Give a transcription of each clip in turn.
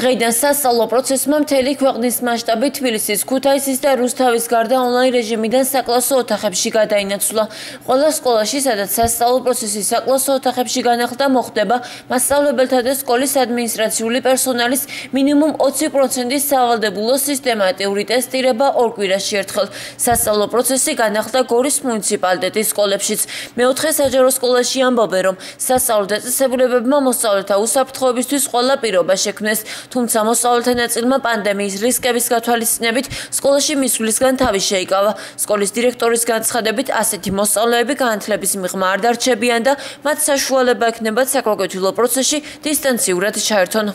დღეიდან სასწავლო პროცესმა მთელი ქვეყნის მასშტაბით თბილისის, ქუთაისის და რუსთავის გარდა ონლაინ რეჟიმიდან საკლასო ოთახებში გადაინაცვლა. Ყველა სკოლაში, სადაც სასწავლო პროცესი საკლასო ოთახებში განახლდა მოხდება, მასწავლებელთა და სკოლის ადმინისტრაციული პერსონალის მინიმუმ 20%-ის სავალდებულო სისტემატიური ტესტირება ორ კვირაში ერთხელ. სასწავლო პროცესი განახლდა გორის მუნიციპალიტეტის სკოლებშიც. მეოთხე საჯარო სკოლაში ამბობენ, რომ სასწავლო დაწესებულებებმა მოსწავლეთა უსაფრთხოებისთვის ყველა პირობა შექმნეს. თუმცა მოსწავლეთა ნაწილმა პანდემიის რისკების გათვალისწინებით სკოლაში მისვლისგან თავი შეიკავა. სკოლის დირექტორის განცხადებით, ასეთი მოსწავლეები განათლების მიღმა არ დარჩებიან და მათ საშუალება ექნებათ საკვირაო პროცესში დისტანციურად ჩაერთონ.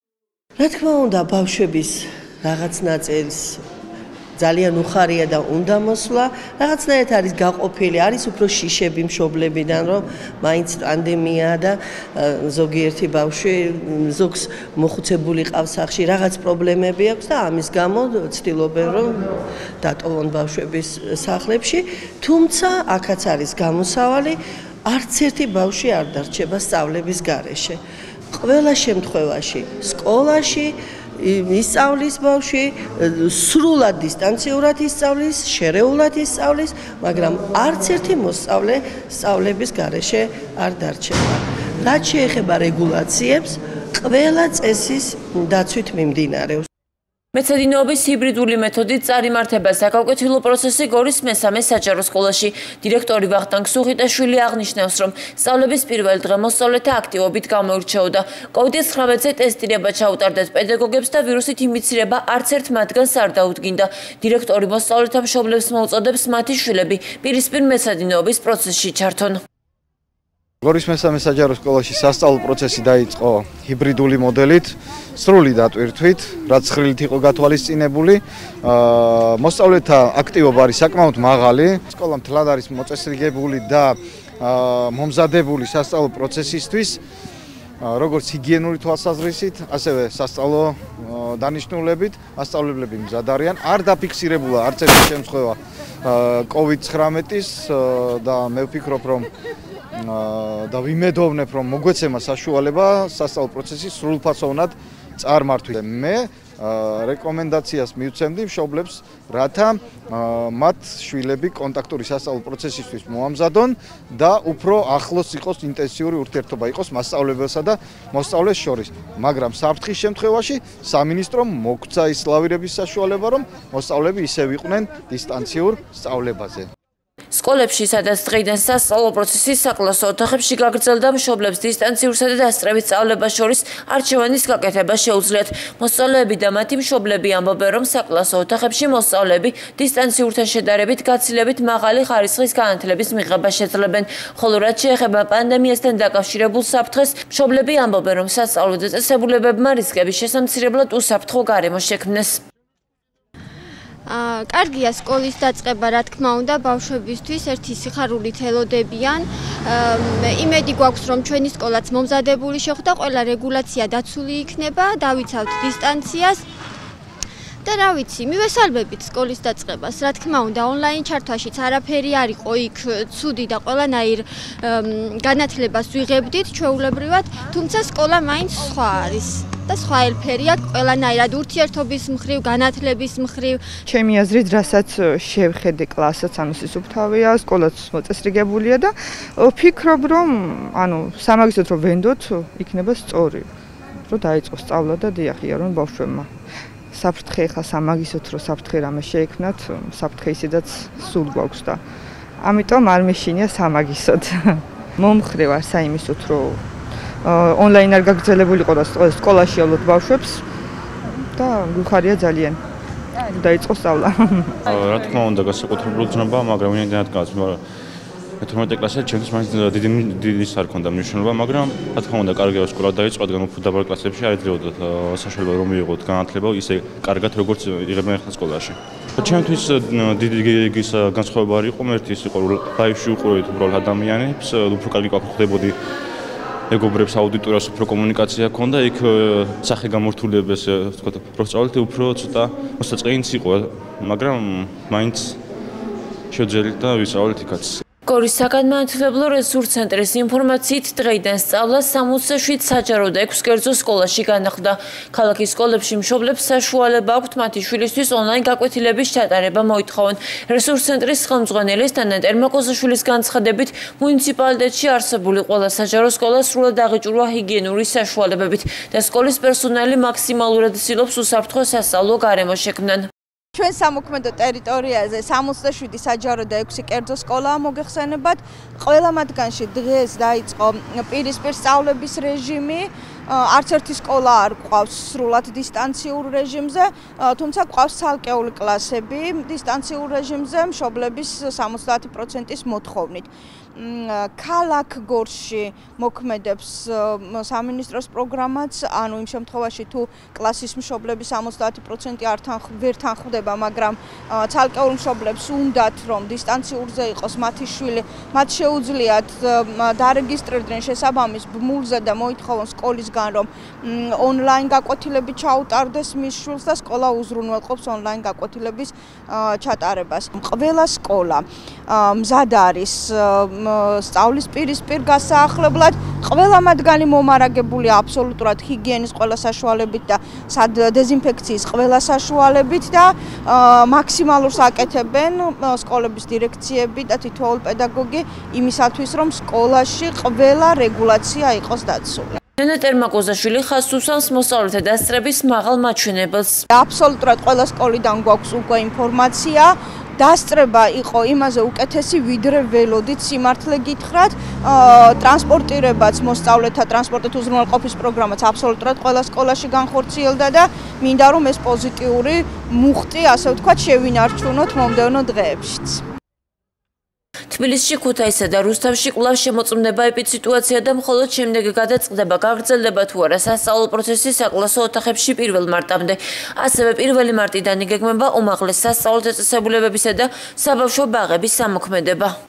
რა თქმა უნდა, ბავშვების რაღაც ნაწილს ძალიან უხარია და უნდა მოსვლა, რაღაცნაირად არის გაყოფილი, არის უფრო შიშები მშობლებიდან, რომ მაინც პანდემია და ზოგიერთი ბავშვი ზოგს მოხუცებული ყავს სახში, რაღაც პრობლემები აქვს და ამის გამო ცდილობენ, რომ დატოვონ ბავშვების სახლებში, თუმცა აქაც არის გამოსავალი, არც ერთი ბავშვი არ დარჩება სწავლების გარეშე. ყველა შემთხვევაში სკოლაში ისწავლის ბავშვი, სრულად დისტანციურად ისწავლის, შერეულად ისწავლის, მაგრამ არც ერთი მოსწავლე სწავლების გარეშე არ დარჩება. რაც შეეხება რეგულაციებს, ყველა წესის დაცვით მიმდინარეობს. მეცადინეობის ჰიბრიდული მეთოდით წარიმართება საკვირაო პროცესი გორის მესამე საჯარო სკოლაში. დირექტორი ვახტანგ სუხიტაშვილი აღნიშნავს, რომ სწავლების პირველ დღე მოსწავლეთა აქტივობით გამოირჩეოდა. COVID-19-ზე ტესტირება ჩაუტარდათ პედაგოგებს და ვირუსით იმიცირება არც ერთ მათგანს არ დაუდგინდა. დირექტორი მოსწავლეთა მშობლებს მოუწოდებს მათი შვილები პირისპირ მეცადინეობის პროცესში ჩართონ. გორის მესამე საჯარო სკოლაში სასწავლო პროცესი დაიწყო ჰიბრიდული მოდელით, სრული დატვირთვით, რაც ხრილით იყო გათვალისწინებული. მოსწავლეთა აქტივობა არის საკმაოდ მაღალი. სკოლა მთლად არის მოწესრიგებული და მომზადებული სასწავლო პროცესისთვის, როგორც ჰიგიენური თვალსაზრისით, ასევე სასწავლო დანიშნულებით. მასწავლებლები მზად არიან. არ დაფიქსირებულა არც ერთი შემთხვევა COVID-19-ის და მე ვფიქრობ, რომ და ვიმედოვნებ, რომ მოგვეცემა საშუალება სასწავლო პროცესის სრულფასოვნად წარმართვით. მე რეკომენდაციას მივცემდი მშობლებს, რათა მათ შვილები კონტაქტური სასწავლო პროცესისთვის მოამზადონ და უფრო ახლოს იყოს ინტენსიური ურთიერთობა იყოს მასწავლებელსა და მოსწავლეს შორის. მაგრამ საფრთხის შემთხვევაში სამინისტრომ მოგცა ის ლავირების საშუალება, რომ მოსწავლეები ისევ იყვნენ დისტანციურ სწავლებაზე. სკოლებში, სადაც დღეიდან სასწავლო პროცესის საკლასო ოთახებში გაგრძელდა, მშობლებს დისტანციურსა და დასწრებით სწავლებას შორის არჩევანის გაკეთება შეუძლიათ. მოსწავლეები და მათი მშობლები ამბობენ, რომ საკლასო ოთახებში მოსწავლეები დისტანციურთან შედარებით გაცილებით მაღალი ხარისხის განათლების მიღება შეძლებენ. ხოლო რაც შეეხება პანდემიასთან დაკავშირებულ საფრთხეს, მშობლები ამბობენ, რომ სასწავლო დაწესებულებებმა რისკების შესამცირებლად უსაფრთხო გარემო შექმნეს. კარგია სკოლის დაწყება, რა თქმა უნდა, ბავშვებისთვის ერთი სიხარულით ელოდებიან. იმედი გვაქვს, რომ ჩვენი სკოლაც მომზადებული შეხვდა, ყველა რეგულაცია დაცული იქნება, დავიცავთ დისტანციას. და რა ვიცი, მივესალმებით სკოლის დაწყებას. რა თქმა უნდა, ონლაინ ჩართვაშიც არაფერი არ იყო იქ ცუდი და ყველანაირ განათლებას ვიღებდით ჩვეულებრივად, თუმცა სკოლა მაინც სხვა არის. და სხვა ელფერია ყველანაირად ურთიერთობის მხრივ, განათლების მხრივ. ჩემი აზრით, რასაც შევხედე კლასაც, ანუ სისუფთავეა, სკოლაც მოწესრიგებულია და ვფიქრობ, რომ სამაგისტროთ რომ ვენდოთ, იქნება სწორი. რომ დაიწყოს სწავლა და დიახია, რომ ბავშვებმა საფრთხე ხა სამაგისტროთ რომ საფრთხე რამე შეექმნათ, საფრთხე ისედაც სულ გვაქვს და ამიტომ არ მეშინია სამაგისტროთ. მომხრევ არ საიმისოთ, რომ ონლაინ არ გაგრძელებული იყო და სკოლაში ავლოთ ბავშვებს და გუხარია ძალიან დაიწყო სწავლა. რა თქმა უნდა, განსაკუთრებული გზნობა, მაგრამ ვინაიდან გავაცნობ 12 კლასზე ჩემთვის მაინც დიდი არ ქონდა მნიშვნელობა, მაგრამ რა თქმა უნდა, კარგია სკოლა დაიწყო, რადგან უფრო დაბალ კლასებში არ ეძლეოდათ საშუალება რომ მიიღოთ განათლება ისე კარგად როგორც იღებენ ახლა სკოლაში. ჩემთვის დიდი განსხვავება არ იყო, ერთი ის იყო, რომ ლაივში უყურეთ უბრალოდ ადამიანებს, უფრო კარგი ყოფილებოდი მეგობრებს აუდიტორიას უფრო კომუნიკაცია ჰქონდა, იქ სახე გამორთულებას ვთქვათ, პროსწავლეთ უფრო ცოტა მოსაწყენიც იყო, მაგრამ მაინც შევძელით და ვისწავლეთ იქაც. გორის საგანმანათლებლო რესურს ცენტრის ინფორმაციით დღეიდან სწავლა 67 საჯარო და 6 კერძო სკოლაში განახლდა. ქალაქის სკოლებში მშობლებს საშუალება აქვთ მათი შვილისთვის ონლაინ გაკვეთილების ჩატარება მოითხოვონ. რესურს ცენტრის ხელმძღვანელის თანა ტერმაკოზაშვილის განცხადებით, მუნიციპალიტეტში არსებული ყველა საჯარო სკოლა სრულად აღიჭურვა ჰიგიენური საშუალებებით და სკოლის პერსონალი მაქსიმალურად ცდილობს უსაფრთხო სასწავლო გარემო შექმნან. ჩვენ სამოქმედო ტერიტორიაზე 67 საჯარო და 6 კერძო სკოლაა მოგეხსენებათ. ყველა მათგანში დღეს დაიწყო პირისპირ სწავლების რეჟიმი. არც ერთი სკოლა არ გვყავს სრულად დისტანციურ რეჟიმზე, თუმცა გვყავს ცალკეული კლასები დისტანციურ რეჟიმზე მშობლების 70%-ის მოთხოვნით. ქალაქ გორსში მოქმედებს სამინისტროს პროგრამაც, ანუ იმ შემთხვევაში თუ კლასის მშობლების 70% ვერ თანხმდება, მაგრამ ცალკეულ მშობლებს უნდათ რომ დისტანციურზე იყოს მათი შვილი, მათ შეუძლიათ დარეგისტრირდნენ შესაბამის ბმულზე და მოითხოვონ სკოლისგან რომ ონლაინ გაკვეთილები ჩაუტარდეს მის შვილს და სკოლა უზრუნველყოფს ონლაინ გაკვეთილების ჩატარებას. ყველა სკოლა მზად არის სწავლის პირისპირ გასაახლებლად, ყველა მათგანი მომარაგებულია აბსოლუტურად ჰიგიენის ყველა საშუალებით და დეზინფექციის ყველა საშუალებით და მაქსიმალურს აკეთებენ სკოლების დირექციები და თითოეული პედაგოგი იმისათვის, რომ სკოლაში ყველა რეგულაცია იყოს დაცული. თანა ტერმაკოზაშვილი ხაზს უსვამს მოსწავლეთა დასწრების მაღალ მაჩვენებელს. აბსოლუტურად ყველა სკოლიდან გვაქვს უკვე ინფორმაცია. დასწრება იყო იმაზე უკეთესი, ვიდრე ველოდით სიმართლე გითხრათ. ტრანსპორტირებაც მოსწავლეთა ტრანსპორტით უზრუნველყოფის პროგრამაც აბსოლუტურად ყველა სკოლაში განხორციელდა და მინდა რომ ეს პოზიტიური მუხტი, ასე ვთქვათ, შევინარჩუნოთ მომდევნო დღეებშიც. თბილისში, ქუთაისსა და რუსთავში კვლავ შემოწმდება ეპიდსიტუაცია და მხოლოდ შემდეგ გადაწყდება, გაგრძელდება თუ არა სასწავლო პროცესი საკლასო ოთახებში 1 მარტამდე. ასევე 1 მარტიდან იგეგმება უმაღლეს სასწავლო წესებულებებისა და საბავშვო ბაღების ამოქმედება.